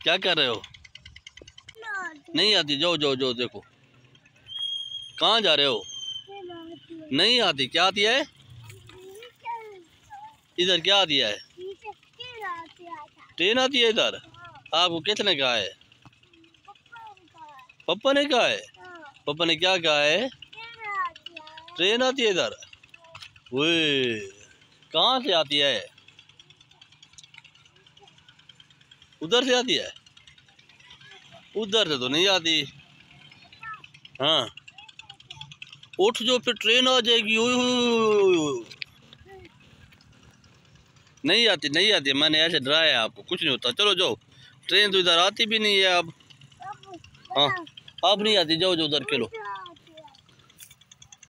क्या कर रहे हो? नहीं आती, जाओ जाओ जाओ, देखो कहाँ जा रहे हो? नहीं आती, क्या आती है इधर? क्या आती है? ट्रेन आती है इधर? आपको किसने कहा है? पापा ने कहा है। पापा ने क्या कहा है? ट्रेन आती है इधर। वो कहाँ से आती है? उधर से आती है? उधर से तो नहीं आती। हाँ उठ जो, फिर ट्रेन आ जाएगी। नहीं आती, नहीं आती, मैंने ऐसे डराया आपको, कुछ नहीं होता। चलो जाओ, ट्रेन तो इधर आती भी नहीं है अब। हाँ अब नहीं आती, जाओ जाओ उधर खेलो।